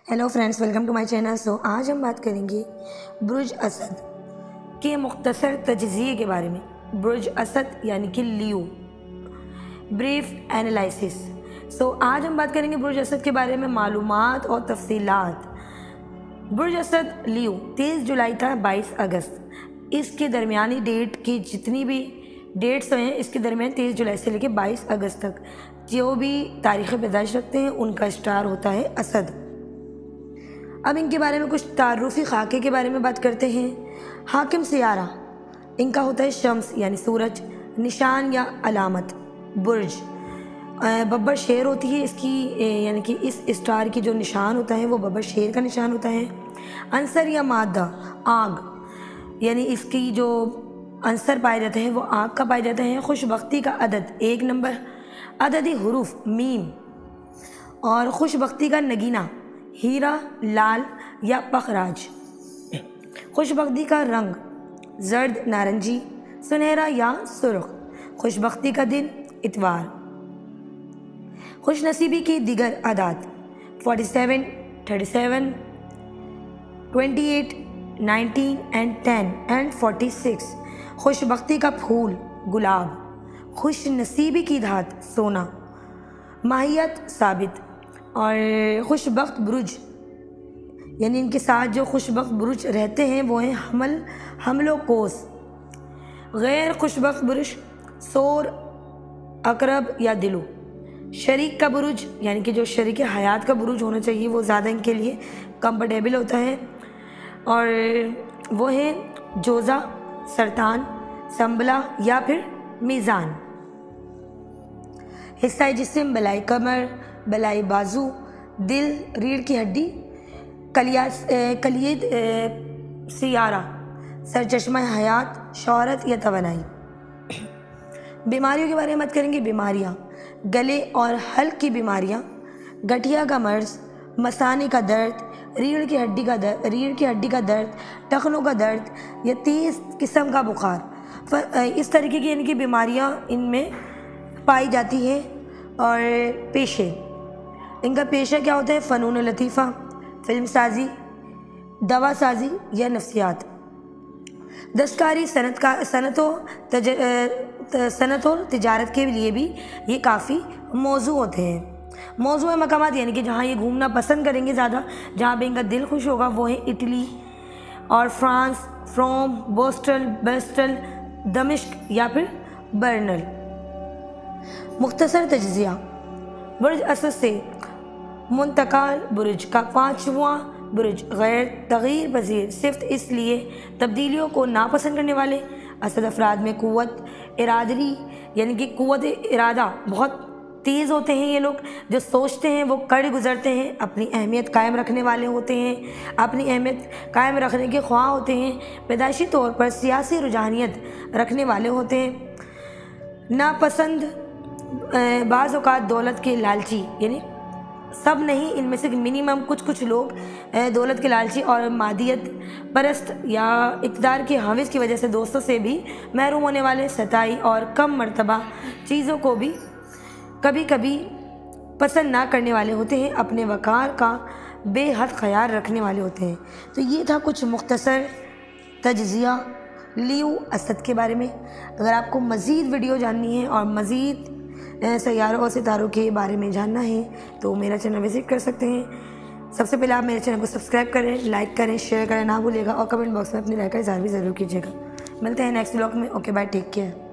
Hello friends, welcome to my channel. आज हम बात करेंगे बुर्ज असद के मुख्तसर तजज़िये के बारे में। बुर्ज असद यानी कि लियो, ब्रीफ एनालिसिस। आज हम बात करेंगे बुर्ज असद के बारे में मालूमात और तफसीलात। बुर्ज असद लियो 23 जुलाई था 22 अगस्त। इसके दरमियानी डेट की जितनी भी डेट्स हैं, इसके दरमियान 23 जुलाई से लेकर 22 अगस्त तक जो भी तारीख़ पैदाइश रखते हैं उनका स्टार होता है असद। अब इनके बारे में कुछ तारुफ़ी खाके के बारे में बात करते हैं। हाकिम सियारा इनका होता है शम्स यानी सूरज, निशान या अलामत बुर्ज। बब्बर शेर होती है इसकी, यानी कि इस स्टार की जो निशान होता है वो बब्बर शेर का निशान होता है। अंसर या मादा आग, यानी इसकी जो अंसर पाए जाते हैं वो आग का पाए जाता है। खुशबख्ती का अदद 1 नंबर, अददी हुरूफ मीम, और खुशबख्ती का नगीना हीरा, लाल या पखराज। खुशबख्ती का रंग जर्द, नारंगी, सुनहरा या सुर्ख। खुशबख्ती का दिन इतवार। खुशनसीबी की दिगर आदात 47, 37, 28, 19 एंड 10 एंड 46। खुशबख्ती का फूल गुलाब। खुशनसीबी की धात सोना। माहियत साबित। और खुशबख्त बुरुज, यानी इनके साथ जो खुशबख्त बुरुज रहते हैं वो हैं हमलो कोस। गैर खुशबख्त बुरुज सोर, अकरब या दिलो। शरीक का बुरुज, यानी कि जो शरीक हयात का बुरुज होना चाहिए वो ज़्यादा इनके लिए कंफर्टेबल होता है, और वो है जोज़ा, सरतान, संबला या फिर मीज़ान। हिस्सा जिस्म बलाई कमर, बलाई बाजू, दिल, रीढ़ की हड्डी, कलियद सियारा, सरचश्मा हयात, शौहरत या तवानाई। बीमारियों के बारे में बात करेंगे। बीमारियाँ गले और हल्क की बीमारियाँ, गठिया का मर्ज, मसाने का दर्द, रीढ़ की हड्डी का दर्द, टखनों का दर्द या तेज़ किस्म का बुखार, इस तरीके की यानी कि बीमारियाँ इनमें पाई जाती हैं। और पेशे, इनका पेशा क्या होता है? फ़नून लतीफ़ा, फिल्म साजी, दवा साजी या नफ्सियात। दस्तकारी, सनत और तिजारत के लिए भी ये काफ़ी मौजू होते हैं। मौजू मकामात, यानी कि जहाँ ये घूमना पसंद करेंगे ज़्यादा, जहाँ पे इनका दिल खुश होगा वो है इटली और फ्रांस, फ्रोम, बोस्टल, ब्रिस्टल, दमिश्क या फिर बर्नल। मुख्तसर तजज़िया। बुर्ज असद से मुंतकाल बुर्ज का 5वां बुर्ज गैर तग़यीर पज़ीर, सिर्फ इसलिए तब्दीलियों को नापसंद करने वाले। असद अफराद में क़ुव्वत इरादरी, यानी कि क़ुव्वत इरादा बहुत तेज़ होते हैं। ये लोग जो सोचते हैं वो कर गुज़रते हैं। अपनी अहमियत कायम रखने वाले होते हैं, अपनी अहमियत कायम रखने के ख्वाह होते हैं। पैदाइशी तौर पर सियासी रुझानियत रखने वाले होते हैं। नापसंद बाज़ औक़ात दौलत के लालची, यानी सब नहीं, इनमें से मिनिमम कुछ लोग दौलत के लालची और मादियत परस्त या इक़्तिदार के हवस की वजह से दोस्तों से भी महरूम होने वाले, सताई और कम मर्तबा चीज़ों को भी कभी कभी पसंद ना करने वाले होते हैं। अपने वक़ार का बेहद ख्याल रखने वाले होते हैं। तो ये था कुछ मुख्तसर तजज़िया लियो असद के बारे में। अगर आपको मज़ीद वीडियो जाननी है और मज़ीद सैयारों और सितारों के बारे में जानना है तो मेरा चैनल विज़िट कर सकते हैं। सबसे पहले आप मेरे चैनल को सब्सक्राइब करें, लाइक करें, शेयर करें ना भूलिएगा, और कमेंट बॉक्स में अपनी राय का इज़हार भी ज़रूर कीजिएगा। मिलते हैं नेक्स्ट व्लॉग में। Okay bye, take care.